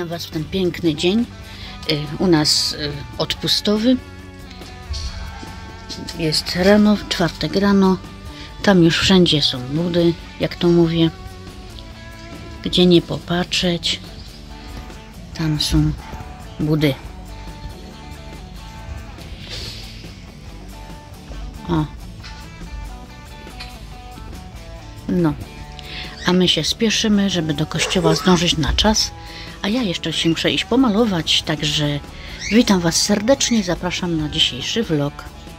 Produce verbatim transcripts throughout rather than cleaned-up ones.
Was w ten piękny dzień. U nas odpustowy. Jest rano, w czwartek rano. Tam już wszędzie są budy, jak to mówię. Gdzie nie popatrzeć, tam są budy. O. No. A my się spieszymy, żeby do kościoła zdążyć na czas. A ja jeszcze się muszę iść pomalować, także witam Was serdecznie, zapraszam na dzisiejszy vlog.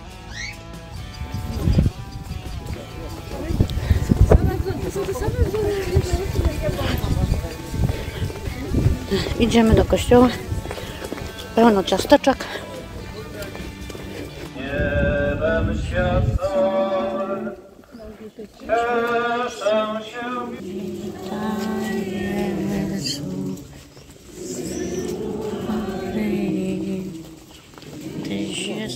Idziemy do kościoła. Pełno ciasteczek. Niebem światłem cieszę się. Jezu, Tyś jest.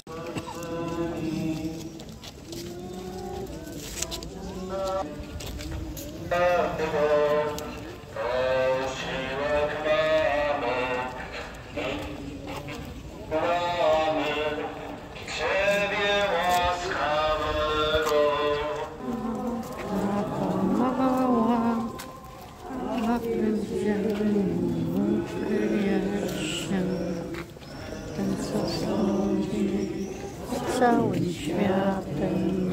Całym światem,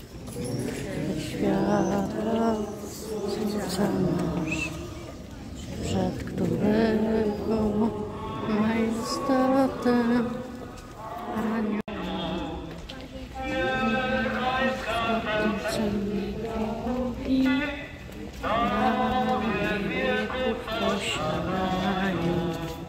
świata, nasz, przed którego majestatem anioła i na wieków posiadaniu.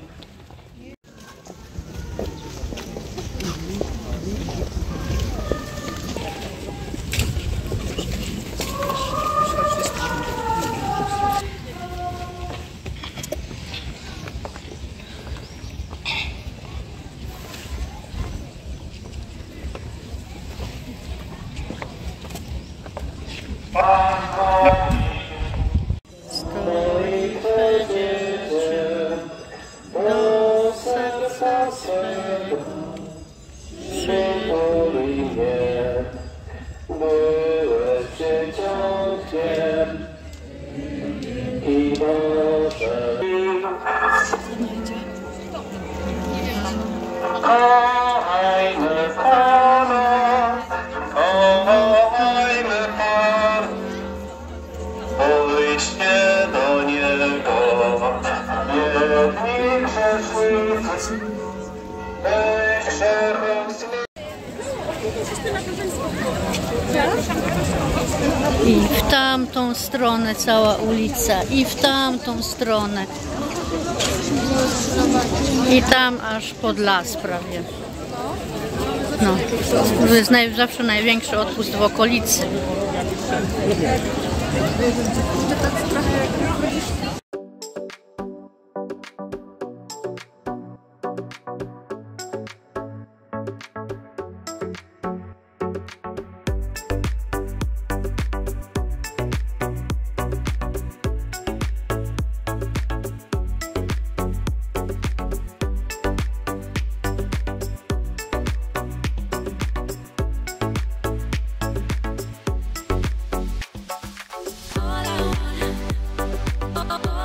Stoi Twe dziecię do serca swego, Przytuluj mnie, byłeś dzieciątkiem i Boże. Kochajmy Pana, kochajmy Pana, pójdźcie do Niego, jedni grzesznicy, weź grzechem swym. I w tamtą stronę cała ulica, i w tamtą stronę. I tam aż pod las prawie. No, to jest naj, zawsze największy odpust w okolicy. All I want,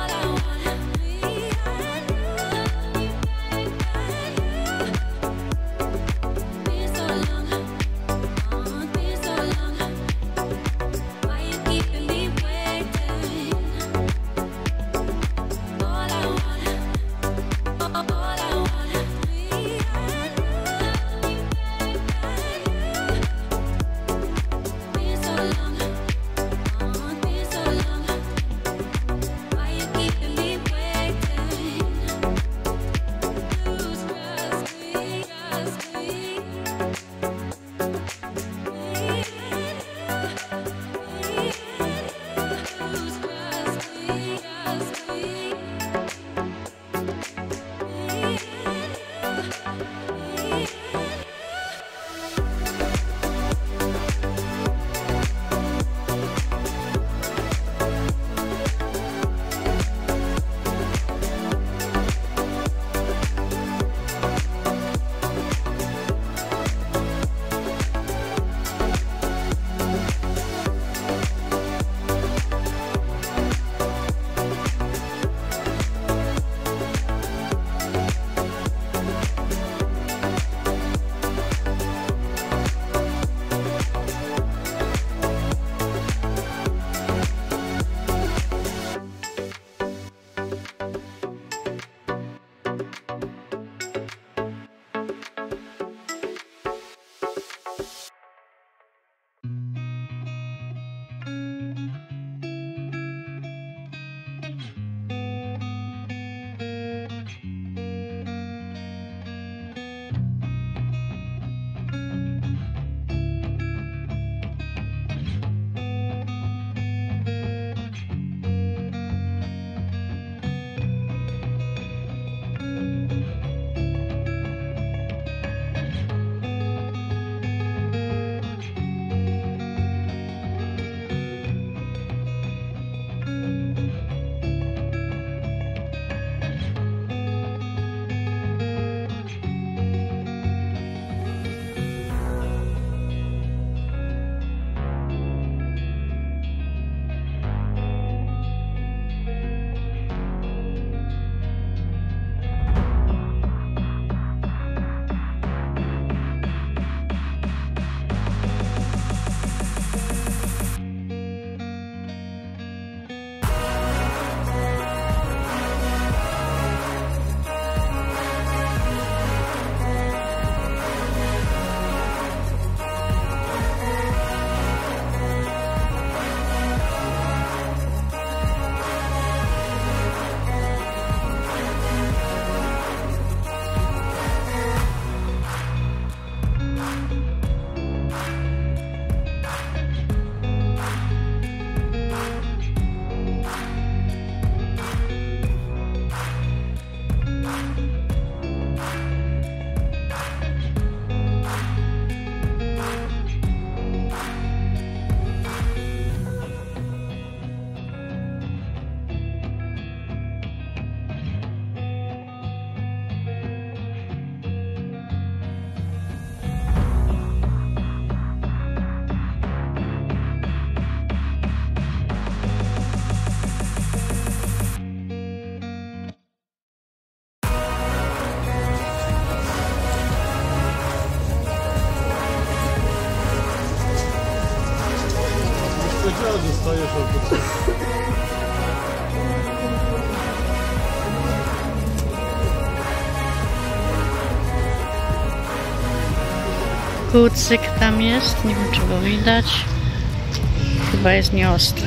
kucyk tam jest, nie wiem czy go widać. Chyba jest nieostry.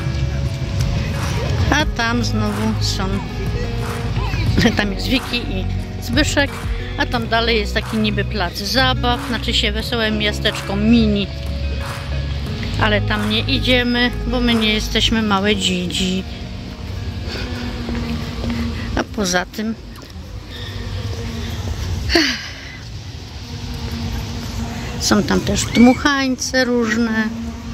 A tam znowu są, tam jest Wiki i Zbyszek, a tam dalej jest taki niby plac zabaw, znaczy się wesołe miasteczko mini. Ale tam nie idziemy, bo my nie jesteśmy małe dzidzi. A poza tym są tam też dmuchańce różne.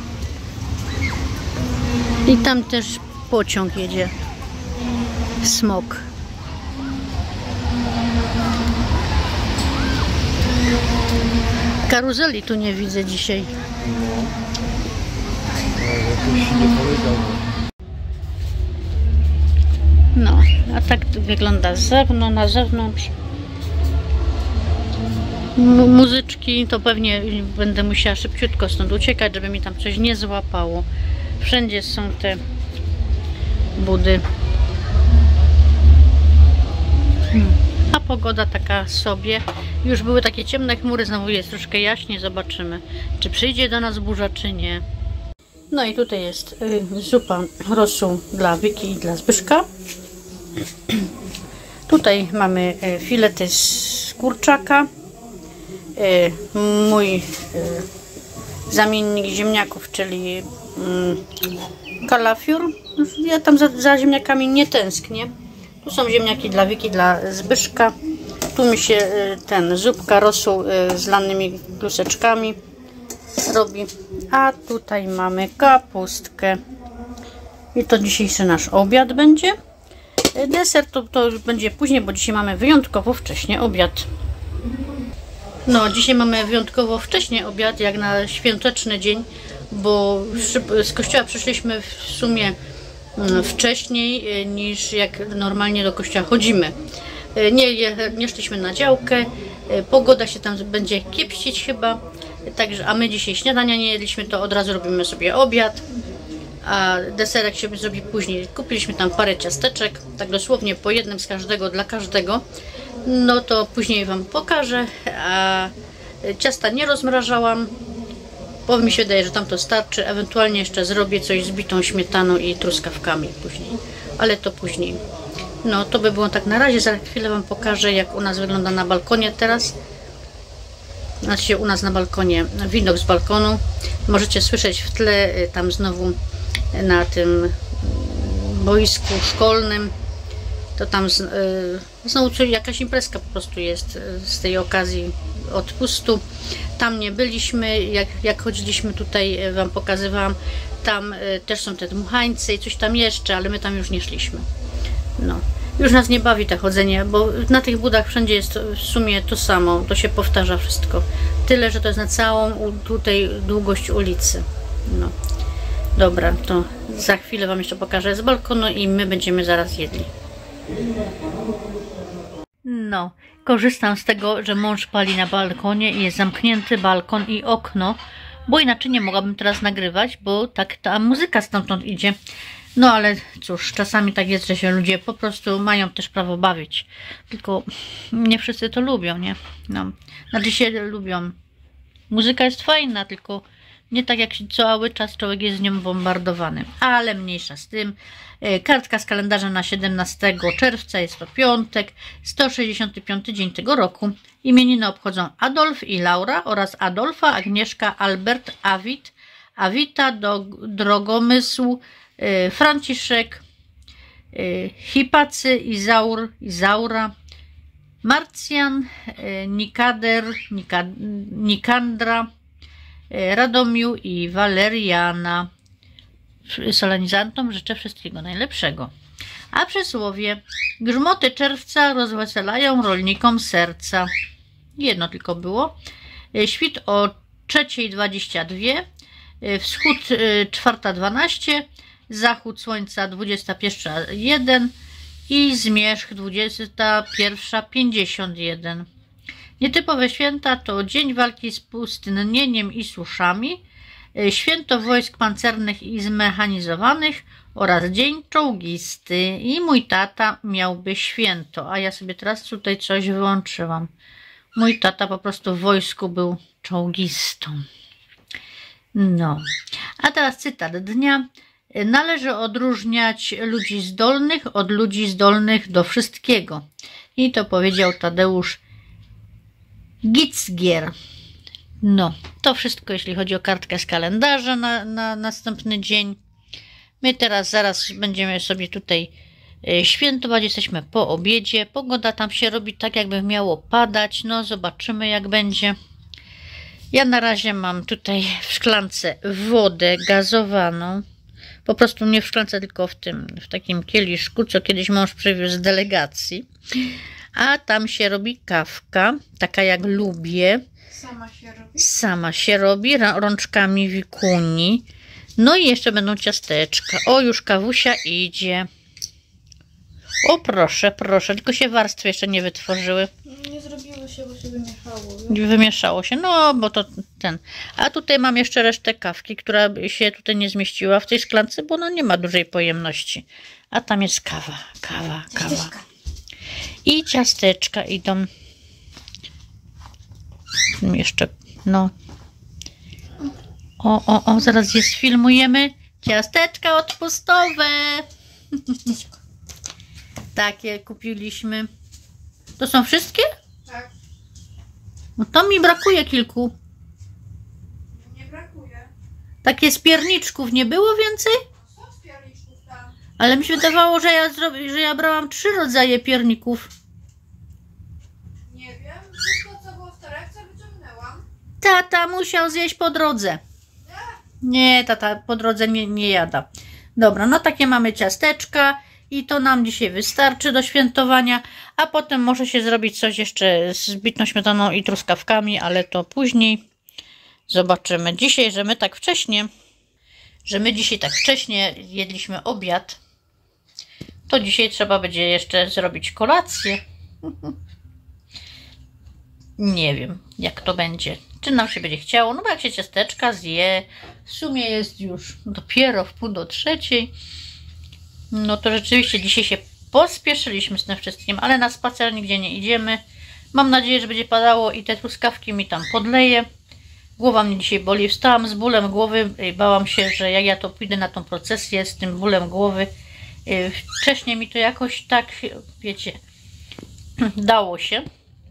I tam też pociąg jedzie. Smok. Karuzeli tu nie widzę dzisiaj. No, a tak to wygląda z zewnątrz, na zewnątrz. M muzyczki, to pewnie będę musiała szybciutko stąd uciekać, żeby mi tam coś nie złapało. Wszędzie są te budy. A pogoda taka sobie. Już były takie ciemne chmury, znowu jest troszkę jaśniej. Zobaczymy, czy przyjdzie do nas burza, czy nie. No i tutaj jest y, zupa rosół dla Wiki i dla Zbyszka. Tutaj mamy y, filety z kurczaka. Y, mój y, zamiennik ziemniaków, czyli y, kalafior. Ja tam za, za ziemniakami nie tęsknię. Tu są ziemniaki dla Wiki, dla Zbyszka. Tu mi się y, ten zupka rosół y, z lanymi kluseczkami robi. A tutaj mamy kapustkę. I to dzisiejszy nasz obiad będzie. Deser to, to już będzie później, bo dzisiaj mamy wyjątkowo wcześnie obiad. No, dzisiaj mamy wyjątkowo wcześnie obiad, jak na świąteczny dzień, bo z kościoła przyszliśmy w sumie wcześniej niż jak normalnie do kościoła chodzimy. Nie, nie szliśmy na działkę, pogoda się tam będzie kiepścić chyba, także, a my dzisiaj śniadania nie jedliśmy, to od razu robimy sobie obiad, a deserek się zrobi później. Kupiliśmy tam parę ciasteczek, tak dosłownie po jednym z każdego dla każdego, no to później Wam pokażę, a ciasta nie rozmrażałam, bo mi się wydaje, że tam to starczy, ewentualnie jeszcze zrobię coś z bitą śmietaną i truskawkami później, ale to później. No to by było tak na razie, za chwilę Wam pokażę, jak u nas wygląda na balkonie teraz. Znaczy u nas na balkonie, widok z balkonu. Możecie słyszeć w tle tam znowu na tym boisku szkolnym. To tam znowu jakaś imprezka po prostu jest z tej okazji odpustu. Tam nie byliśmy, jak, jak chodziliśmy tutaj, Wam pokazywałam. Tam też są te dmuchańce i coś tam jeszcze, ale my tam już nie szliśmy. No, już nas nie bawi to chodzenie, bo na tych budach wszędzie jest w sumie to samo, to się powtarza wszystko. Tyle, że to jest na całą tutaj długość ulicy. No, dobra, to za chwilę Wam jeszcze pokażę z balkonu i my będziemy zaraz jedli. No, korzystam z tego, że mąż pali na balkonie i jest zamknięty balkon i okno, bo inaczej nie mogłabym teraz nagrywać, bo tak ta muzyka stamtąd idzie. No ale cóż, czasami tak jest, że się ludzie po prostu mają też prawo bawić. Tylko nie wszyscy to lubią, nie? No, znaczy się lubią. Muzyka jest fajna, tylko nie tak jak cały czas człowiek jest z nią bombardowany. Ale mniejsza z tym. Kartka z kalendarza na siedemnastego czerwca, jest to piątek, sto sześćdziesiąty piąty dzień tego roku. Imieniny obchodzą Adolf i Laura oraz Adolfa, Agnieszka, Albert, Awit, Awita, do, Drogomysł, Franciszek, Hipacy, Izaur, Izaura, Marcjan, Nikader, Nika, Nikandra, Radomiu i Waleriana. Solenizantom życzę wszystkiego najlepszego. A przysłowie: grzmoty czerwca rozweselają rolnikom serca. Jedno tylko było. Świt o trzeciej dwadzieścia dwie, wschód czwarta dwanaście, zachód słońca dwudziesta pierwsza jeden i zmierzch dwudziesta pierwsza pięćdziesiąt jeden. Nietypowe święta to dzień walki z pustynnieniem i suszami, święto wojsk pancernych i zmechanizowanych oraz dzień czołgisty. I mój tata miałby święto, a ja sobie teraz tutaj coś wyłączyłam. Mój tata po prostu w wojsku był czołgistą. No, a teraz cytat dnia. Należy odróżniać ludzi zdolnych od ludzi zdolnych do wszystkiego. I to powiedział Tadeusz Gicgier. No, to wszystko, jeśli chodzi o kartkę z kalendarza na, na następny dzień. My teraz zaraz będziemy sobie tutaj świętować. Jesteśmy po obiedzie. Pogoda tam się robi tak, jakby miało padać. No, zobaczymy, jak będzie. Ja na razie mam tutaj w szklance wodę gazowaną. Po prostu nie w szklance, tylko w tym, w takim kieliszku, co kiedyś mąż przywiózł z delegacji. A tam się robi kawka, taka jak lubię. Sama się robi? Sama się robi, rączkami Wikuni. No i jeszcze będą ciasteczka. O, już kawusia idzie. O, proszę, proszę, tylko się warstwy jeszcze nie wytworzyły. Nie zrobiło się, bo się wymieszało. Wiesz? Wymieszało się, no bo to ten. A tutaj mam jeszcze resztę kawki, która się tutaj nie zmieściła w tej szklance, bo ona nie ma dużej pojemności. A tam jest kawa, kawa, kawa. Ciasteczka. I ciasteczka idą. Jeszcze, no. O, o, o, zaraz je sfilmujemy. Ciasteczka odpustowe. Ciasteczko. Takie kupiliśmy. To są wszystkie? Tak. No to mi brakuje kilku. Nie brakuje. Takie z pierniczków nie było więcej? Są z pierniczków tam. Ale mi się wydawało, że ja, zrobi, że ja brałam trzy rodzaje pierników. Nie wiem. Wszystko, co było w torebce, wyciągnęłam. Tata musiał zjeść po drodze. Nie, tata po drodze nie, nie jada. Dobra, no takie mamy ciasteczka i to nam dzisiaj wystarczy do świętowania, a potem może się zrobić coś jeszcze z bitą śmietaną i truskawkami, ale to później zobaczymy. Dzisiaj, że my tak wcześnie, że my dzisiaj tak wcześnie jedliśmy obiad, to dzisiaj trzeba będzie jeszcze zrobić kolację. Nie wiem, jak to będzie. Czy nam się będzie chciało? No bo jak się ciasteczka zje, w sumie jest już dopiero w pół do trzeciej. No to rzeczywiście dzisiaj się pospieszyliśmy z tym wszystkim, ale na spacer nigdzie nie idziemy. Mam nadzieję, że będzie padało i te truskawki mi tam podleję. Głowa mnie dzisiaj boli. Wstałam z bólem głowy. Bałam się, że jak ja to pójdę na tą procesję z tym bólem głowy. Wcześniej mi to jakoś tak, wiecie, dało się.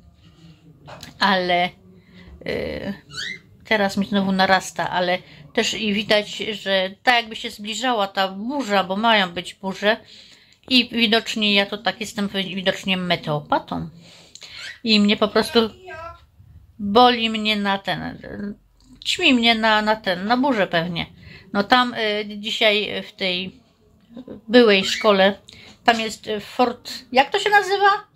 Ale yy, teraz mi znowu narasta, ale też i widać, że tak jakby się zbliżała ta burza, bo mają być burze i widocznie ja to tak jestem widocznie meteopatą i mnie po prostu boli mnie na ten, ćmi mnie na, na ten, na burzę pewnie. No tam y, dzisiaj w tej byłej szkole, tam jest Fort, jak to się nazywa?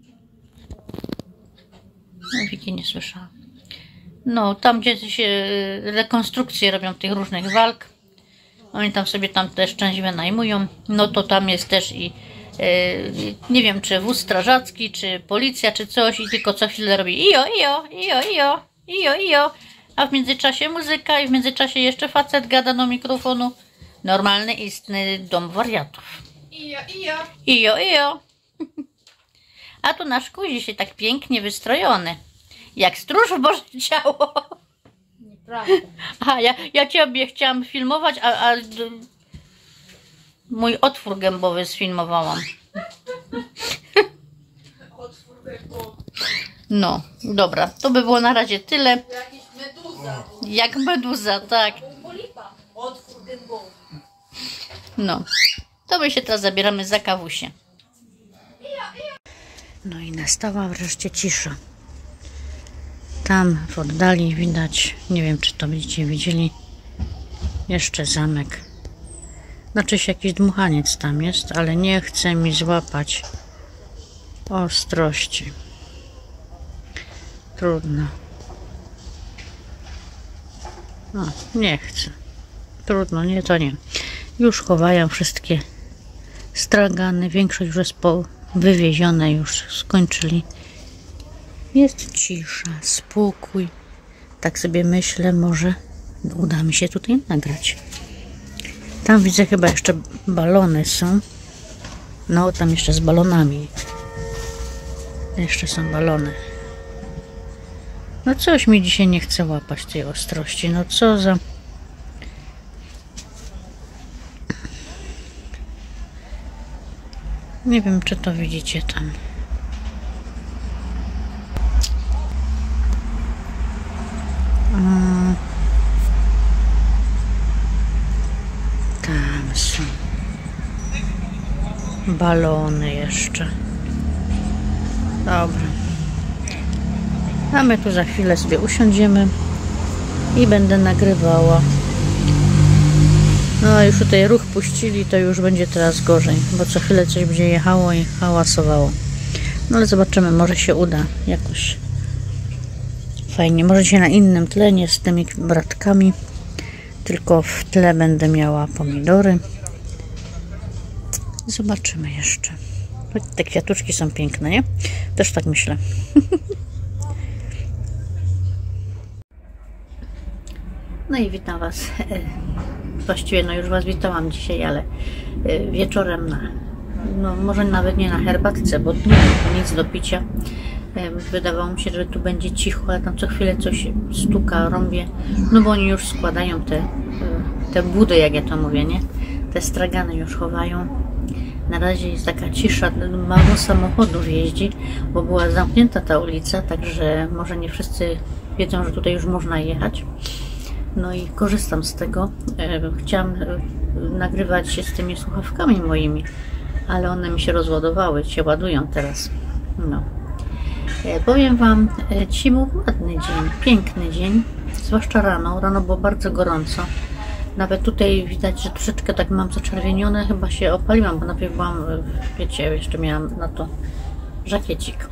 No, Wiki nie słyszałam. No, tam gdzie się rekonstrukcje robią tych różnych walk. Oni tam sobie tam też część wynajmują. No to tam jest też i e, nie wiem, czy wóz strażacki, czy policja, czy coś. I tylko co chwilę robi ijo, ijo, ijo, ijo, ijo, ijo. A w międzyczasie muzyka i w międzyczasie jeszcze facet gada do mikrofonu. Normalny, istny dom wariatów. Ijo, ijo. Ijo, ijo. A tu nasz kuzi się tak pięknie wystrojony. Jak stróż w Boże ciało. Nieprawda. A ja, ja ciebie chciałam filmować, a, a mój otwór gębowy sfilmowałam. Otwór gębowy. No, dobra, to by było na razie tyle. Jakiś meduza. Jak meduza, tak. Polipa. Otwór gębowy. No, to my się teraz zabieramy za kawusię. No i nastała wreszcie cisza. Tam w oddali widać, nie wiem czy to będziecie widzieli, jeszcze zamek. Znaczy się jakiś dmuchaniec tam jest, ale nie chce mi złapać ostrości. Trudno. O, nie chcę. Trudno, nie, to nie. Już chowają wszystkie stragany. Większość już jest po wywiezione, już skończyli. Jest cisza, spokój. Tak sobie myślę, może uda mi się tutaj nagrać. Tam widzę chyba jeszcze balony są. No, tam jeszcze z balonami. Jeszcze są balony. No coś mi dzisiaj nie chce łapać tej ostrości. No co za... Nie wiem, czy to widzicie tam. Mm. Tam są balony jeszcze. Dobra. A my tu za chwilę sobie usiądziemy i będę nagrywała. No a już tutaj ruch puścili, to już będzie teraz gorzej, bo co chwilę coś będzie jechało i hałasowało. No ale zobaczymy, może się uda jakoś fajnie. Może się na innym tle, nie z tymi bratkami, tylko w tle będę miała pomidory. Zobaczymy jeszcze. Te kwiatuszki są piękne, nie? Też tak myślę. No i witam Was. Właściwie no już Was witałam dzisiaj, ale wieczorem na, no może nawet nie na herbatce, bo nie mam nic do picia. Wydawało mi się, że tu będzie cicho, ale tam co chwilę coś stuka, rąbie. No bo oni już składają te, te budy, jak ja to mówię, nie? Te stragany już chowają. Na razie jest taka cisza, mało samochodów jeździ, bo była zamknięta ta ulica, także może nie wszyscy wiedzą, że tutaj już można jechać. No i korzystam z tego. Chciałam nagrywać się z tymi słuchawkami moimi, ale one mi się rozładowały, się ładują teraz. No. Powiem Wam, dzisiaj był ładny dzień, piękny dzień, zwłaszcza rano. Rano było bardzo gorąco. Nawet tutaj widać, że troszeczkę tak mam zaczerwienione, chyba się opaliłam, bo najpierw byłam, wiecie, jeszcze miałam na to żakiecik.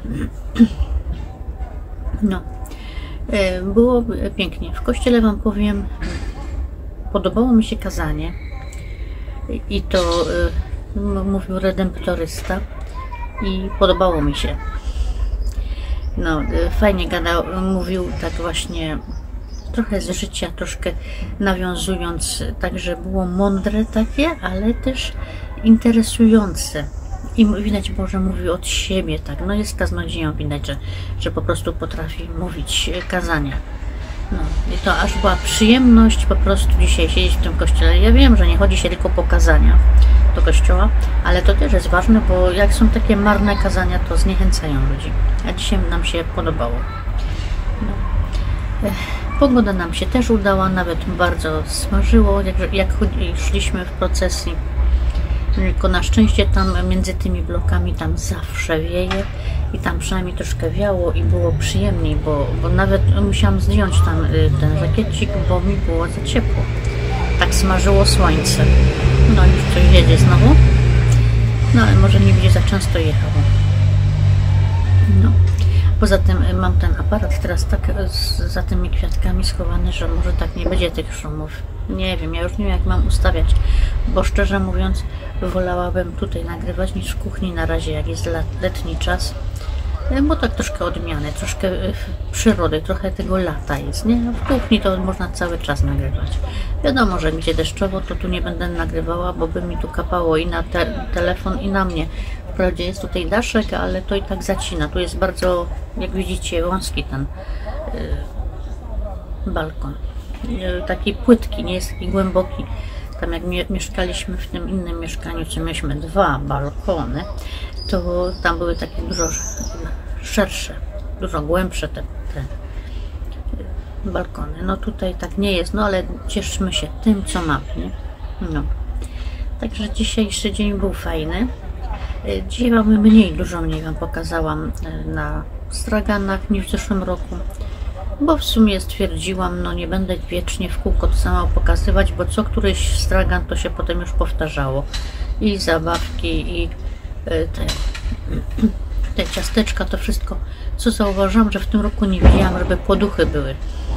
No. Było pięknie. W kościele Wam powiem, podobało mi się kazanie i to mówił redemptorysta i podobało mi się. No, fajnie gadał, mówił tak właśnie trochę z życia, troszkę nawiązując, tak, że było mądre takie, ale też interesujące. I widać, Boże mówi od siebie, tak, no jest kaznodzieją, widać, że, że po prostu potrafi mówić kazania. No i to aż była przyjemność po prostu dzisiaj siedzieć w tym kościele. Ja wiem, że nie chodzi się tylko po kazania do kościoła, ale to też jest ważne, bo jak są takie marne kazania, to zniechęcają ludzi. A dzisiaj nam się podobało. No. Pogoda nam się też udała, nawet bardzo smażyło, jak, jak szliśmy w procesji. Tylko na szczęście tam między tymi blokami tam zawsze wieje i tam przynajmniej troszkę wiało i było przyjemniej, bo, bo nawet musiałam zdjąć tam ten żakiecik, bo mi było za ciepło. Tak smażyło słońce. No już coś jedzie znowu. No ale może nie będzie za często jechało. No. Poza tym mam ten aparat teraz tak za tymi kwiatkami schowany, że może tak nie będzie tych szumów. Nie wiem, ja już nie wiem jak mam ustawiać, bo szczerze mówiąc wolałabym tutaj nagrywać niż w kuchni na razie, jak jest letni czas. Bo tak troszkę odmiany, troszkę przyrody, trochę tego lata jest, nie? W kuchni to można cały czas nagrywać. Wiadomo, że będzie deszczowo, to tu nie będę nagrywała, bo by mi tu kapało i na te telefon, i na mnie. Wprawdzie jest tutaj daszek, ale to i tak zacina. Tu jest bardzo, jak widzicie, wąski ten yy, balkon. Yy, taki płytki, nie jest taki głęboki. Tam jak mie mieszkaliśmy w tym innym mieszkaniu, co mieliśmy dwa balkony, to tam były takie dużo szersze, dużo głębsze te, te balkony. No tutaj tak nie jest, no ale cieszmy się tym, co mamy, nie? No. Także dzisiejszy dzień był fajny. Dzisiaj Wam mniej, dużo mniej Wam pokazałam na straganach niż w zeszłym roku, bo w sumie stwierdziłam, no nie będę wiecznie w kółko to samo pokazywać, bo co któryś stragan to się potem już powtarzało. I zabawki, i te, te ciasteczka, to wszystko, co zauważyłam, że w tym roku nie widziałam, żeby poduchy były.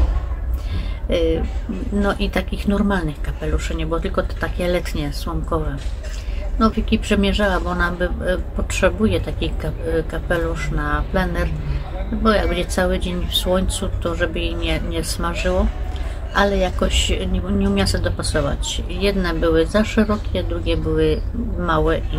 No i takich normalnych kapeluszy nie było, tylko te takie letnie, słomkowe. No Wiki przemierzała, bo ona by, potrzebuje taki kapelusz na plener, bo jak będzie cały dzień w słońcu, to żeby jej nie, nie smażyło, ale jakoś nie, nie umiała sobie dopasować. Jedne były za szerokie, drugie były małe i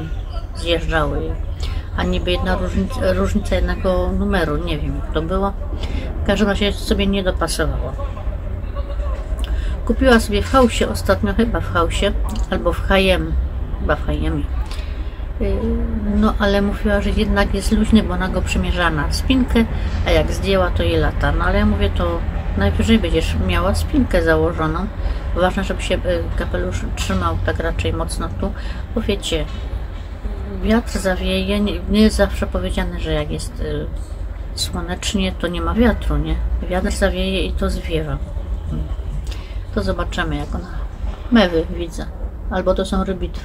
zjeżdżały. A niby jedna różnica, różnica jednego numeru, nie wiem jak to było. W każdym razie sobie nie dopasowała. Kupiła sobie w Hausie ostatnio, chyba w Hausie, albo w H i M, chyba w H i M. No ale mówiła, że jednak jest luźny, bo ona go przymierza na spinkę, a jak zdjęła, to jej lata. No ale ja mówię, to najwyżej będziesz miała spinkę założoną. Ważne, żeby się kapelusz trzymał tak raczej mocno tu, bo wiecie, wiatr zawieje, nie, nie jest zawsze powiedziane, że jak jest y, słonecznie, to nie ma wiatru, nie? Wiatr zawieje i to zwiewa. To zobaczymy, jak ona... Mewy widzę, albo to są rybitwy.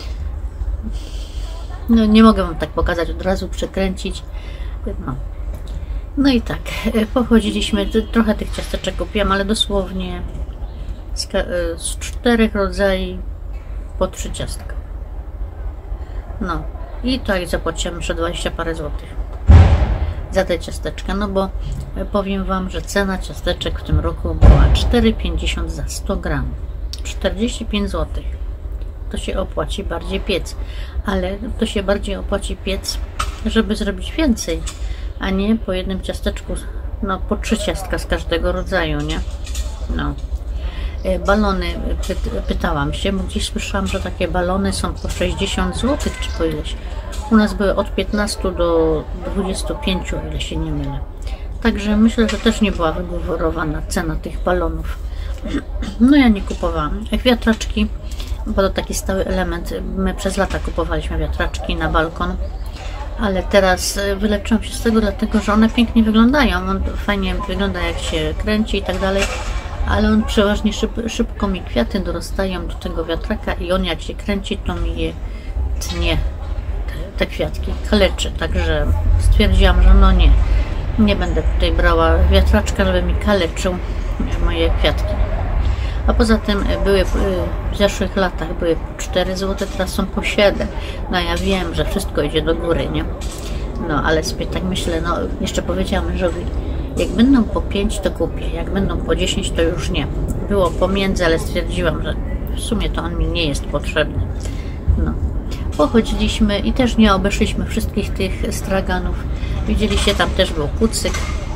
No nie mogę wam tak pokazać, od razu przekręcić. No, no i tak, pochodziliśmy, trochę tych ciasteczek kupiłam, ale dosłownie z, z czterech rodzajów po trzy ciastka. No i tak zapłaciłam jeszcze dwadzieścia parę złotych za te ciasteczka, no bo powiem wam, że cena ciasteczek w tym roku była cztery pięćdziesiąt za sto gram, czterdzieści pięć złotych. To się opłaci bardziej piec, ale to się bardziej opłaci piec, żeby zrobić więcej, a nie po jednym ciasteczku, no po trzy ciastka z każdego rodzaju, nie? No. Balony, py pytałam się, bo gdzieś słyszałam, że takie balony są po sześćdziesiąt złotych, czy po ileś. U nas były od piętnastu do dwudziestu pięciu, o ile się nie mylę. Także myślę, że też nie była wygórowana cena tych balonów. No ja nie kupowałam. Jak wiatraczki, bo to taki stały element, my przez lata kupowaliśmy wiatraczki na balkon, ale teraz wyleczyłam się z tego, dlatego że one pięknie wyglądają. On fajnie wygląda, jak się kręci i tak dalej, ale on przeważnie szyb, szybko mi kwiaty dorastają do tego wiatraka i on jak się kręci, to mi je tnie, te, te kwiatki, kaleczy. Także stwierdziłam, że no nie, nie będę tutaj brała wiatraczka, żeby mi kaleczył moje kwiatki. A poza tym były w zeszłych latach były po cztery złote, teraz są po siedem. No ja wiem, że wszystko idzie do góry, nie? No ale sobie tak myślę, no jeszcze powiedziałam mężowi, jak będą po pięć, to kupię, jak będą po dziesięć, to już nie. Było pomiędzy, ale stwierdziłam, że w sumie to on mi nie jest potrzebny. No. Pochodziliśmy i też nie obeszliśmy wszystkich tych straganów. Widzieliście, tam też był kucyk.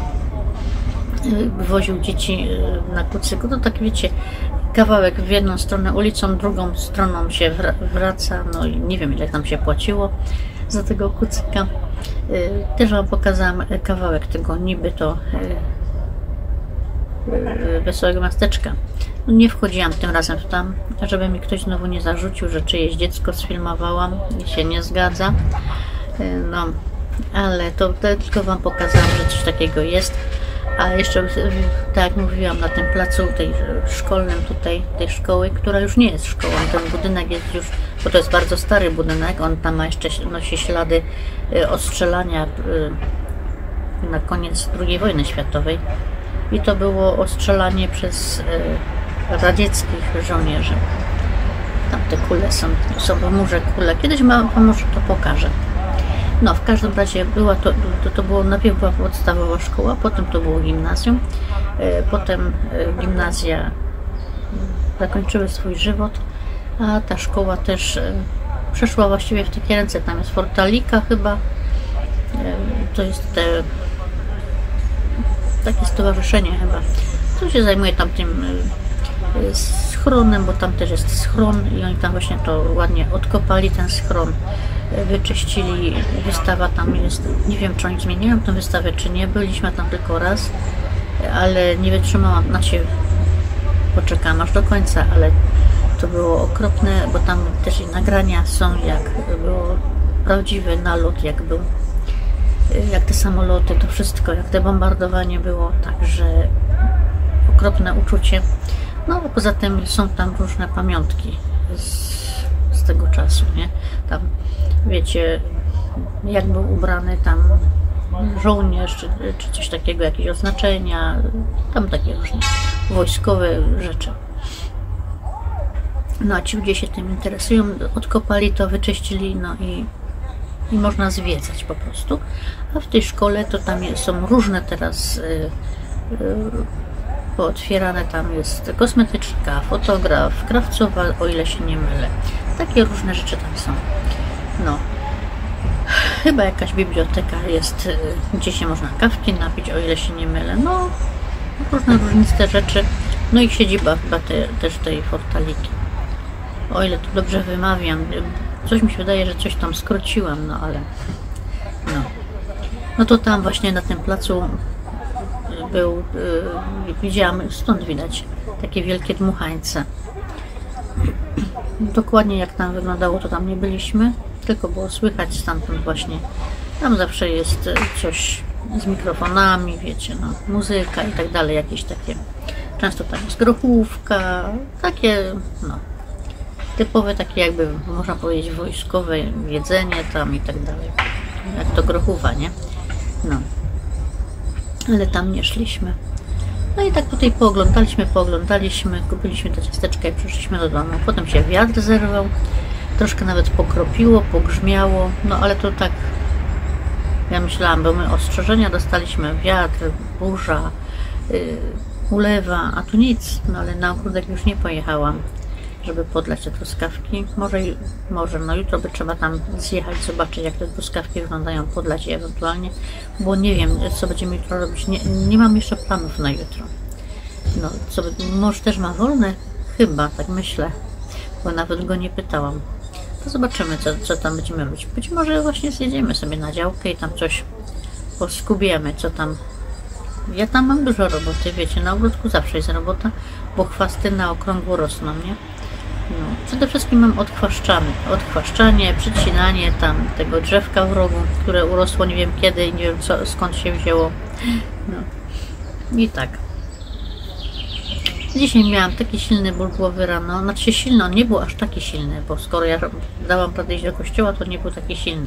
Woził dzieci na kucyku, to tak wiecie, kawałek w jedną stronę ulicą, drugą stroną się wraca, no i nie wiem, ile tam się płaciło za tego kucyka. Też wam pokazałam kawałek tego niby to Wesołego Miasteczka. No nie wchodziłam tym razem w tam, żeby mi ktoś znowu nie zarzucił, że czyjeś dziecko sfilmowałam i się nie zgadza. No, ale to, to tylko wam pokazałam, że coś takiego jest. A jeszcze, tak jak mówiłam, na tym placu tej szkolnym tutaj, tej szkoły, która już nie jest szkołą, ten budynek jest już, bo to jest bardzo stary budynek, on tam ma jeszcze, nosi ślady ostrzelania na koniec drugiej wojny światowej i to było ostrzelanie przez radzieckich żołnierzy. Tam te kule są, są w murze kule, kiedyś wam może to pokażę. No, w każdym razie była to, to, to było, najpierw była podstawowa szkoła, potem to było gimnazjum, potem gimnazja zakończyły swój żywot, a ta szkoła też przeszła właściwie w takie ręce. Tam jest Fortalika chyba, to jest te, takie stowarzyszenie chyba, co się zajmuje tam tym schronem, bo tam też jest schron i oni tam właśnie to ładnie odkopali, ten schron, wyczyścili, wystawa tam jest, nie wiem, czy oni zmieniają tę wystawę, czy nie, byliśmy tam tylko raz, ale nie wytrzymałam, znaczy poczekałam aż do końca, ale to było okropne, bo tam też i nagrania są, jak było prawdziwy nalot, jak był, jak te samoloty, to wszystko, jak te bombardowanie było, także okropne uczucie. No a poza tym są tam różne pamiątki z, z tego czasu, nie? Tam, wiecie, jak był ubrany tam żołnierz, czy, czy coś takiego, jakieś oznaczenia, tam takie różne wojskowe rzeczy. No a ci ludzie się tym interesują, odkopali to, wyczyścili, no i, i można zwiedzać po prostu. A w tej szkole to tam jest, są różne teraz y, y, pootwierane, tam jest kosmetyczka, fotograf, krawcowa, o ile się nie mylę. Takie różne rzeczy tam są. No. chyba jakaś biblioteka jest, gdzie się można kawki napić, o ile się nie mylę. No, różne różniste rzeczy. No i siedziba chyba te, też tej Fortaliki. O ile to dobrze wymawiam. Coś mi się wydaje, że coś tam skróciłam, no ale no. No to tam właśnie na tym placu był, yy, widziałam, stąd widać takie wielkie dmuchańce. Dokładnie jak tam wyglądało, to tam nie byliśmy, tylko było słychać stamtąd właśnie. Tam zawsze jest coś z mikrofonami, wiecie, no, muzyka i tak dalej, jakieś takie, często tam jest grochówka, takie, no, typowe takie jakby, można powiedzieć, wojskowe jedzenie tam i tak dalej, jak to grochówa, nie? No, ale tam nie szliśmy. No i tak tutaj pooglądaliśmy, pooglądaliśmy, kupiliśmy te ciasteczka i przyszliśmy do domu. Potem się wiatr zerwał, troszkę nawet pokropiło, pogrzmiało, no ale to tak, ja myślałam, bo my ostrzeżenia dostaliśmy, wiatr, burza, yy, ulewa, a tu nic, no ale na ogródek już nie pojechałam, żeby podlać te truskawki. Może, może no jutro by trzeba tam zjechać, zobaczyć jak te truskawki wyglądają, podlać je ewentualnie, bo nie wiem, co będziemy jutro robić. Nie, nie mam jeszcze planów na jutro. No, co, może też ma wolne? Chyba, tak myślę, bo nawet go nie pytałam. To zobaczymy, co, co tam będziemy robić. Być może właśnie zjedziemy sobie na działkę i tam coś poskubiemy, co tam. Ja tam mam dużo roboty, wiecie, na ogródku zawsze jest robota, bo chwasty na okrągło rosną, nie? No, przede wszystkim mam odchwaszczamy, odchwaszczanie, przycinanie tam tego drzewka w rogu, które urosło nie wiem kiedy i nie wiem co, skąd się wzięło. No. I tak. Dzisiaj miałam taki silny ból głowy rano, znaczy silny, on nie był aż taki silny, bo skoro ja dałam radę iść do kościoła, to nie był taki silny.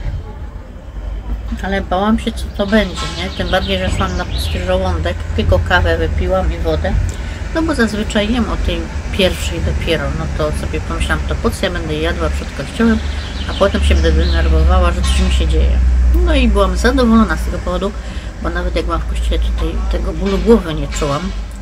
Ale bałam się, co to będzie, nie? Tym bardziej, że szłam na pusty żołądek, tylko kawę wypiłam i wodę. No bo zazwyczaj jem o tej pierwszej dopiero, no to sobie pomyślałam, to po co ja będę jadła przed kościołem, a potem się będę denerwowała, że coś mi się dzieje. No i byłam zadowolona z tego powodu, bo nawet jak byłam w kościele, tutaj tego bólu głowy nie czułam.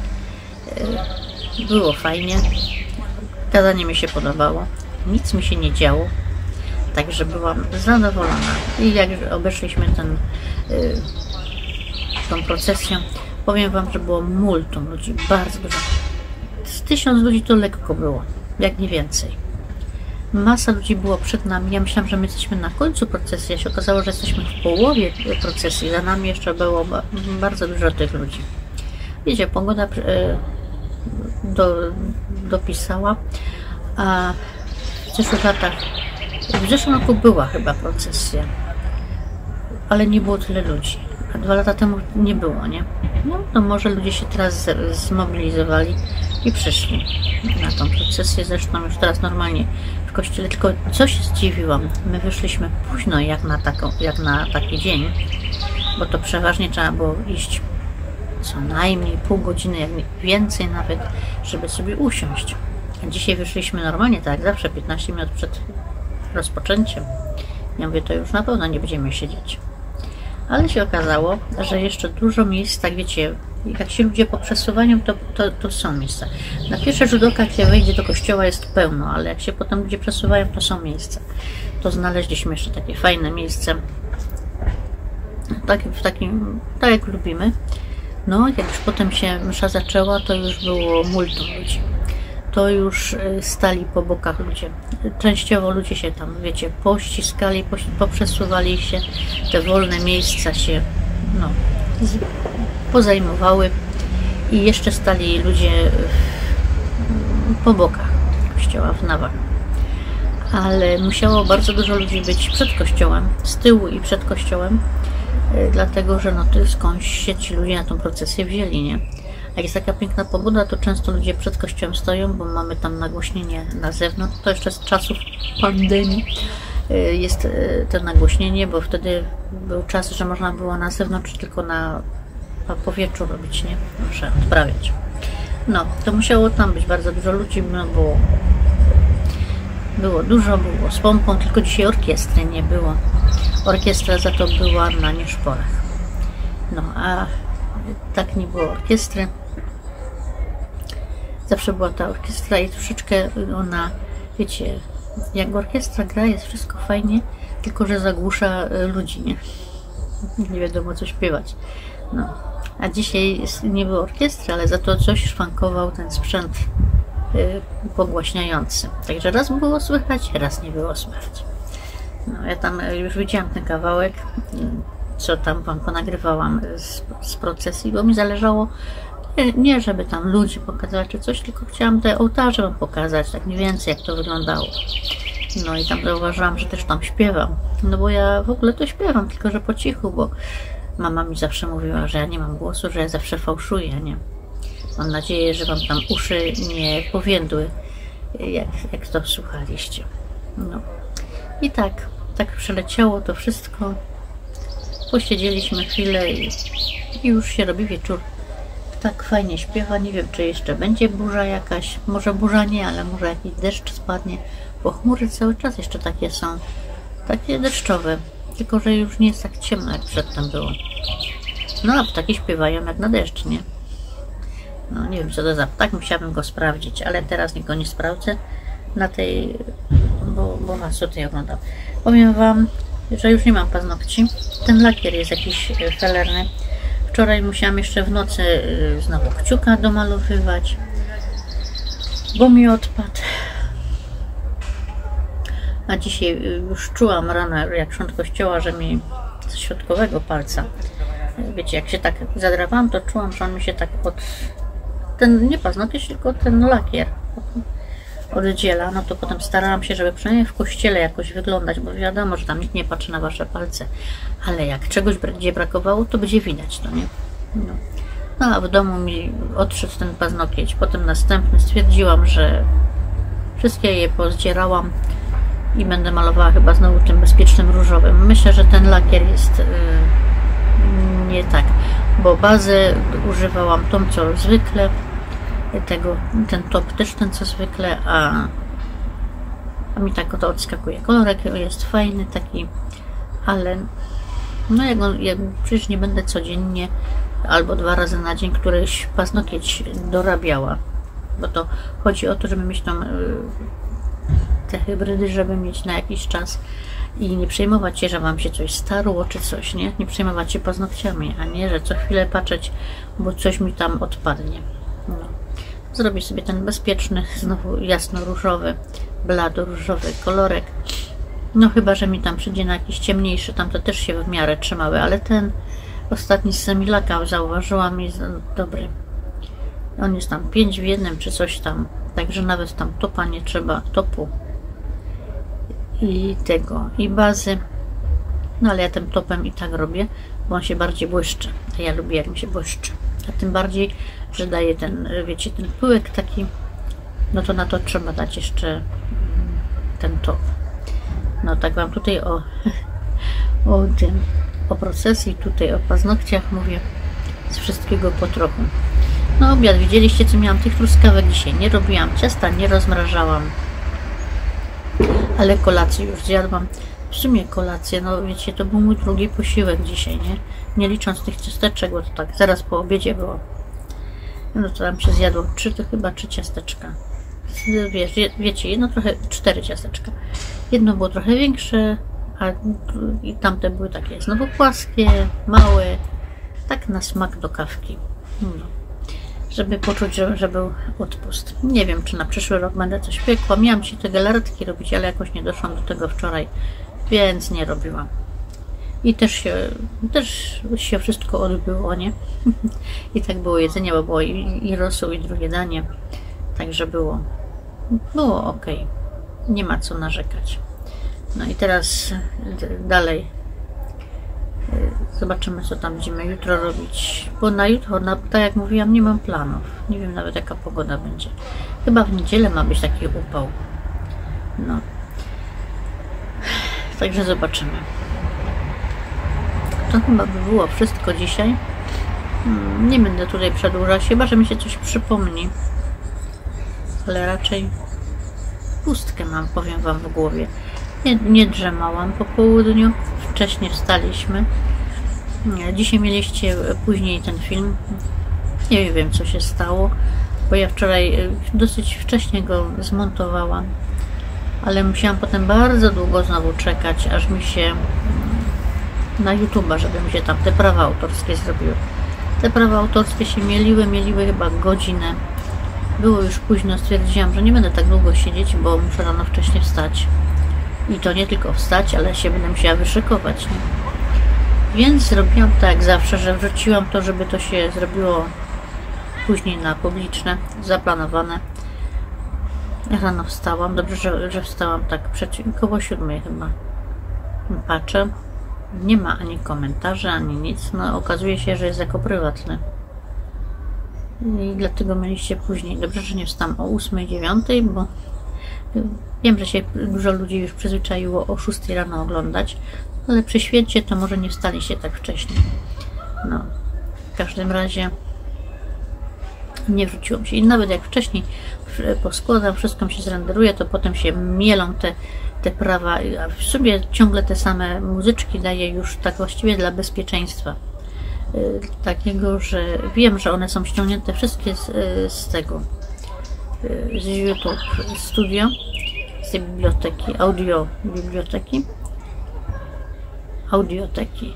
Było fajnie, kazanie mi się podobało, nic mi się nie działo, także byłam zadowolona. I jak obeszliśmy ten, tą procesję, powiem wam, że było multum ludzi, bardzo dużo. Z tysiąc ludzi to lekko było, jak nie więcej. Masa ludzi było przed nami. Ja myślałam, że my jesteśmy na końcu procesji, a się okazało, że jesteśmy w połowie procesji. Za nami jeszcze było bardzo dużo tych ludzi. Wiecie, pogoda do, dopisała, a w zeszłych latach, w zeszłym roku była chyba procesja, ale nie było tyle ludzi. A dwa lata temu nie było, nie? No to może ludzie się teraz zmobilizowali i przyszli na tą procesję. Zresztą już teraz normalnie w kościele, tylko co się zdziwiłam, my wyszliśmy późno jak na, taką, jak na taki dzień, bo to przeważnie trzeba było iść co najmniej pół godziny, jak więcej nawet, żeby sobie usiąść. A dzisiaj wyszliśmy normalnie, tak jak zawsze, piętnaście minut przed rozpoczęciem. Ja mówię, to już na pewno nie będziemy siedzieć. Ale się okazało, że jeszcze dużo miejsc, tak wiecie, jak się ludzie poprzesuwają, to, to, to są miejsca. Na pierwszy rzut oka, jak się wejdzie do kościoła, jest pełno, ale jak się potem ludzie przesuwają, to są miejsca. To znaleźliśmy jeszcze takie fajne miejsce, tak, w takim, tak jak lubimy. No, jak już potem się msza zaczęła, to już było multum ludzi. To już stali po bokach ludzie. Częściowo ludzie się tam, wiecie, pościskali, poprzesuwali się, te wolne miejsca się, no, pozajmowały i jeszcze stali ludzie po bokach kościoła w nawach. Ale musiało bardzo dużo ludzi być przed kościołem, z tyłu i przed kościołem, dlatego, że no to skądś się ci ludzie na tą procesję wzięli, nie? Jak jest taka piękna pogoda, to często ludzie przed kościołem stoją, bo mamy tam nagłośnienie na zewnątrz. To jeszcze z czasów pandemii jest to nagłośnienie, bo wtedy był czas, że można było na zewnątrz tylko na powietrzu robić, nie? Muszę odprawiać. No, to musiało tam być bardzo dużo ludzi, no bo było dużo, było z pompą, tylko dzisiaj orkiestry nie było. Orkiestra za to była na nieszporach. No, a tak nie było orkiestry. Zawsze była ta orkiestra i troszeczkę ona, wiecie, jak orkiestra gra, jest wszystko fajnie, tylko że zagłusza y, ludzi, nie? Nie wiadomo co śpiewać. No. A dzisiaj nie było orkiestry, ale za to coś szwankował ten sprzęt y, pogłaśniający. Także raz było słychać, raz nie było słychać. No, ja tam już widziałam ten kawałek, co tam wam ponagrywałam z, z procesji, bo mi zależało nie, nie żeby tam ludzi pokazać czy coś, tylko chciałam te ołtarze wam pokazać, tak mniej więcej jak to wyglądało. No i tam zauważyłam, że też tam śpiewam. No bo ja w ogóle to śpiewam, tylko że po cichu, bo mama mi zawsze mówiła, że ja nie mam głosu, że ja zawsze fałszuję, nie? Mam nadzieję, że wam tam uszy nie powiędły, jak, jak to słuchaliście. No. I tak, tak przeleciało to wszystko. Posiedzieliśmy chwilę i, i już się robi wieczór. Tak fajnie śpiewa, nie wiem czy jeszcze będzie burza jakaś, może burza nie, ale może jakiś deszcz spadnie, bo chmury cały czas jeszcze takie są, takie deszczowe, tylko że już nie jest tak ciemno jak przedtem było. No a ptaki śpiewają jak na deszcz, nie? No nie wiem co to za ptak, musiałabym go sprawdzić, ale teraz nikt go nie sprawdzę na tej, bo, bo was tutaj oglądam. Powiem wam, że już nie mam paznokci, ten lakier jest jakiś felerny. Wczoraj musiałam jeszcze w nocy znowu kciuka domalowywać, bo mi odpadł. A dzisiaj już czułam rano, jak szłam do kościoła, że mi z środkowego palca, wiecie, jak się tak zadrawałam, to czułam, że on mi się tak od... ten, nie paznokieć, tylko ten lakier oddziela. No to potem starałam się, żeby przynajmniej w kościele jakoś wyglądać, bo wiadomo, że tam nikt nie patrzy na wasze palce, ale jak czegoś będzie brakowało, to będzie widać, to nie? No. No a w domu mi odszedł ten paznokieć. Potem następny stwierdziłam, że wszystkie je pozdzierałam i będę malowała chyba znowu tym bezpiecznym różowym. Myślę, że ten lakier jest yy, nie tak, bo bazę używałam tą co zwykle, tego, ten top też ten co zwykle, a, a mi tak to odskakuje. Kolorek jest fajny taki, ale no jak, on, jak przecież nie będę codziennie albo dwa razy na dzień któryś paznokieć dorabiała, bo to chodzi o to, żeby mieć tam yy, te hybrydy, żeby mieć na jakiś czas i nie przejmować się, że wam się coś starło czy coś, nie? Nie przejmować się paznokciami, a nie, że co chwilę patrzeć, bo coś mi tam odpadnie. No. Zrobię sobie ten bezpieczny, znowu jasno-różowy, blado-różowy kolorek. No chyba, że mi tam przyjdzie na jakiś ciemniejszy, tam to też się w miarę trzymały, ale ten ostatni z Semilaka zauważyłam, jest dobry. On jest tam pięć w jednym czy coś tam, także nawet tam topa nie trzeba, topu i tego, i bazy. No ale ja tym topem i tak robię, bo on się bardziej błyszczy, a ja lubię jak mi się błyszczy. A tym bardziej, że daje ten, wiecie, ten pyłek taki, no to na to trzeba dać jeszcze ten top. No tak wam tutaj o, o tym, o procesji, tutaj o paznokciach mówię, z wszystkiego po trochu. No obiad, widzieliście co miałam, tych truskawek dzisiaj nie robiłam, ciasta nie rozmrażałam, ale kolację już zjadłam. W sumie kolację, no wiecie, to był mój drugi posiłek dzisiaj, nie? Nie licząc tych ciasteczek, bo to tak zaraz po obiedzie było. No to tam się zjadło trzy, to chyba trzy ciasteczka. Wiesz, wiecie, jedno trochę, cztery ciasteczka. Jedno było trochę większe, a i tamte były takie znowu płaskie, małe, tak na smak do kawki. No. Żeby poczuć, że, że był odpust. Nie wiem, czy na przyszły rok będę coś piekła. Miałam się te galaretki robić, ale jakoś nie doszłam do tego wczoraj, więc nie robiłam. I też się, też się wszystko odbyło, nie? I tak było jedzenie, bo było i, i rosół, i drugie danie. Także było, było ok. Nie ma co narzekać. No i teraz dalej zobaczymy, co tam będziemy jutro robić. Bo na jutro, na, tak jak mówiłam, nie mam planów. Nie wiem nawet, jaka pogoda będzie. Chyba w niedzielę ma być taki upał. No. Także zobaczymy. To chyba by było wszystko dzisiaj. Hmm, nie będę tutaj przedłużać, chyba że mi się coś przypomni. Ale raczej pustkę mam, powiem wam, w głowie. Nie, nie drzemałam po południu. Wcześniej wstaliśmy. Dzisiaj mieliście później ten film. Nie wiem, co się stało, bo ja wczoraj dosyć wcześnie go zmontowałam, ale musiałam potem bardzo długo znowu czekać, aż mi się na YouTube'a, żeby mi się tam te prawa autorskie zrobiły. Te prawa autorskie się mieliły, mieliły chyba godzinę. Było już późno, stwierdziłam, że nie będę tak długo siedzieć, bo muszę rano wcześniej wstać. I to nie tylko wstać, ale się będę musiała wyszykować. Nie? Więc zrobiłam tak jak zawsze, że wrzuciłam to, żeby to się zrobiło później na publiczne, zaplanowane. Rano wstałam, dobrze, że, że wstałam tak przed, koło siódmej chyba. Patrzę, nie ma ani komentarzy, ani nic. No okazuje się, że jest jako prywatny. I dlatego mieliście później. Dobrze, że nie wstałam o ósmej, dziewiątej, bo wiem, że się dużo ludzi już przyzwyczaiło o szóstej rano oglądać, ale przy świecie to może nie wstaliście tak wcześnie. No, w każdym razie nie wrzuciłam się. I nawet jak wcześniej poskładam, wszystko mi się zrenderuje, to potem się mielą te, te prawa. A w sumie ciągle te same muzyczki daję już tak właściwie dla bezpieczeństwa. Yy, takiego, że wiem, że one są ściągnięte wszystkie z, yy, z tego, yy, z YouTube Studio, z tej biblioteki, audio biblioteki. Audioteki.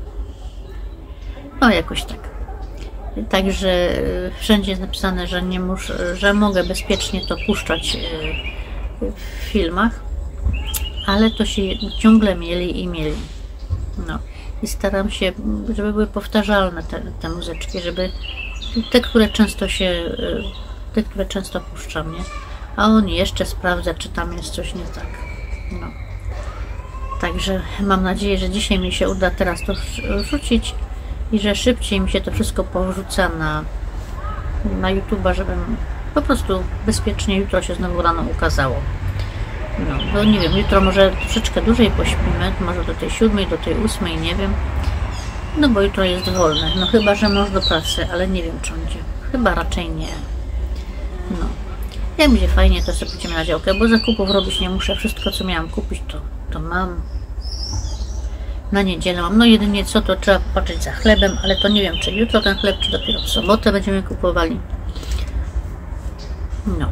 No jakoś tak. Także wszędzie jest napisane, że nie muszę, że mogę bezpiecznie to puszczać w filmach, ale to się ciągle mieli i mieli. No. I staram się, żeby były powtarzalne te, te muzyczki, żeby te, które często się, te, które często puszczam, nie? A on jeszcze sprawdza, czy tam jest coś nie tak. No. Także mam nadzieję, że dzisiaj mi się uda teraz to wrzucić i że szybciej mi się to wszystko powrzuca na, na YouTube'a, żebym po prostu bezpiecznie jutro się znowu rano ukazało. No, bo nie wiem, jutro może troszeczkę dłużej pośpimy, może do tej siódmej, do tej ósmej, nie wiem. No bo jutro jest wolne, no chyba, że mąż do pracy, ale nie wiem, czy on idzie. Chyba raczej nie. No. Jak będzie fajnie, to sobie pójdziemy na działkę, bo zakupów robić nie muszę. Wszystko, co miałam kupić, to, to mam. Na niedzielę mam. No jedynie co, to trzeba popatrzeć za chlebem, ale to nie wiem, czy jutro ten chleb, czy dopiero w sobotę będziemy kupowali. No.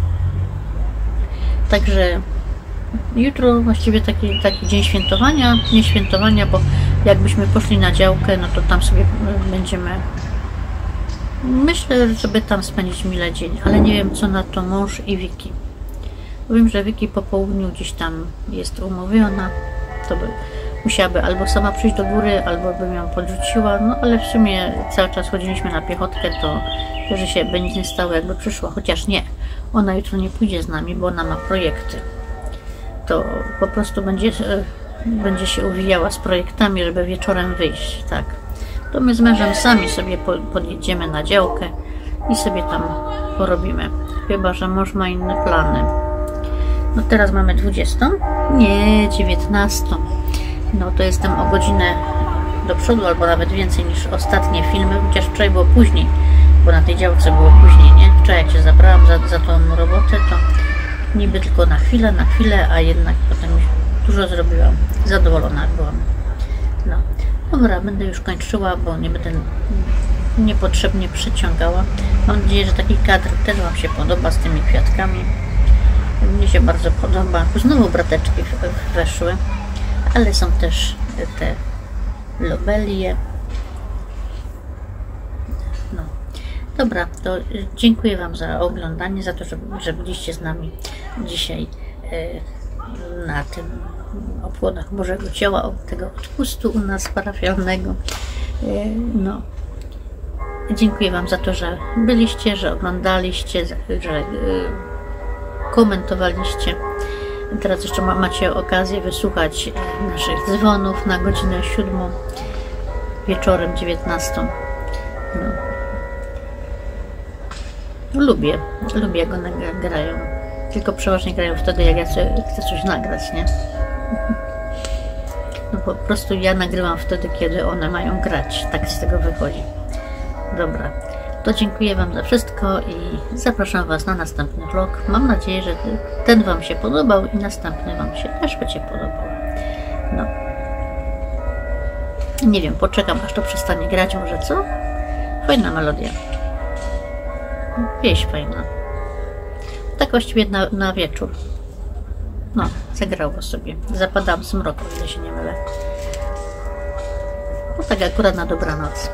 Także jutro właściwie taki, taki dzień świętowania, nie świętowania, bo jakbyśmy poszli na działkę, no to tam sobie będziemy, myślę, żeby tam spędzić mile dzień, ale nie wiem, co na to mąż i Wiki. Wiem, że Wiki po południu gdzieś tam jest umówiona, to by musiałaby albo sama przyjść do góry, albo bym ją podrzuciła, no ale w sumie cały czas chodziliśmy na piechotkę, to że się by nic nie stało, jakby przyszła, chociaż nie, ona jutro nie pójdzie z nami, bo ona ma projekty. To po prostu będzie, będzie się uwijała z projektami, żeby wieczorem wyjść, tak. To my z mężem sami sobie podjedziemy na działkę i sobie tam porobimy. Chyba że mąż ma inne plany. No teraz mamy dwudziestą? Nie, dziewiętnastą. No to jestem o godzinę do przodu, albo nawet więcej niż ostatnie filmy, chociaż wczoraj było później, bo na tej działce było później, nie? Wczoraj jak się zabrałam za, za tą robotę, to niby tylko na chwilę, na chwilę, a jednak potem dużo zrobiłam. Zadowolona byłam. No. Dobra, będę już kończyła, bo nie będę niepotrzebnie przeciągała. Mam nadzieję, że taki kadr też Wam się podoba z tymi kwiatkami. Mnie się bardzo podoba. Znowu brateczki weszły, ale są też te lobelie. No. Dobra, to dziękuję Wam za oglądanie, za to, że, że byliście z nami dzisiaj e, na tym obchodach Bożego Ciała, tego odpustu u nas parafialnego. E, no. Dziękuję Wam za to, że byliście, że oglądaliście, że e, komentowaliście. Teraz jeszcze macie okazję wysłuchać naszych dzwonów na godzinę siódmą wieczorem, dziewiętnastą. No. Lubię, lubię jak one grają. Tylko przeważnie grają wtedy, jak ja chcę coś nagrać, nie? No po prostu ja nagrywam wtedy, kiedy one mają grać. Tak z tego wychodzi. Dobra, to dziękuję Wam za wszystko i zapraszam Was na następny vlog. Mam nadzieję, że ten Wam się podobał i następny Wam się też będzie podobał. No. Nie wiem, poczekam, aż to przestanie grać, może co? Fajna melodia. Wieś fajna. Tak właściwie na, na wieczór. No, zagrało sobie. Zapadam w zmrok, o ile się nie mylę. No tak akurat na dobranoc.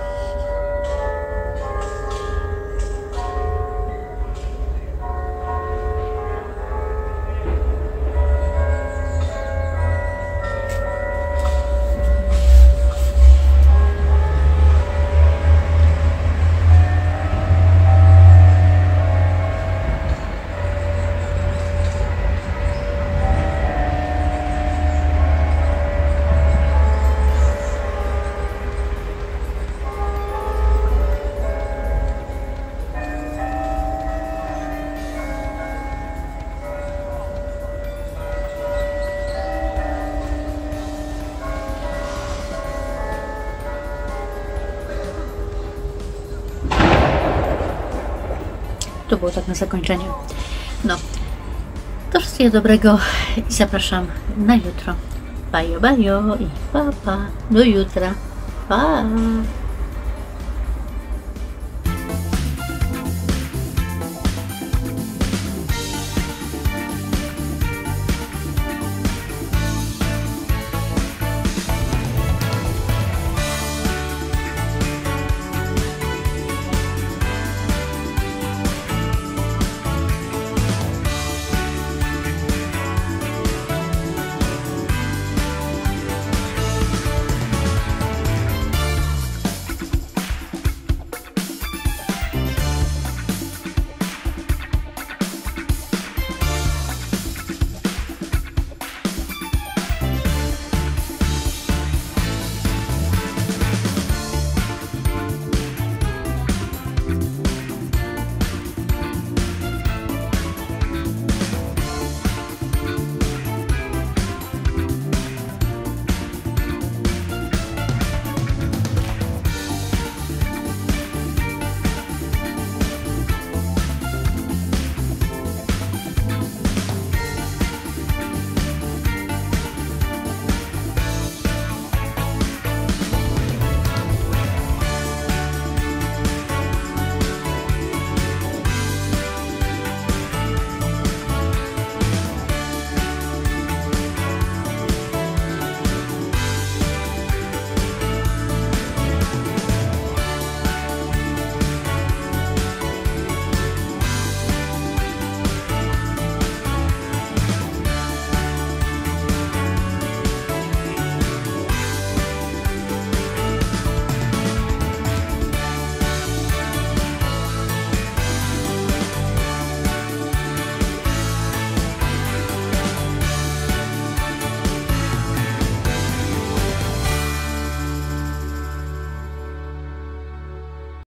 To było tak na zakończenie. No, to wszystkiego dobrego i zapraszam na jutro. Bajo, bajo i pa, pa. Do jutra. Pa!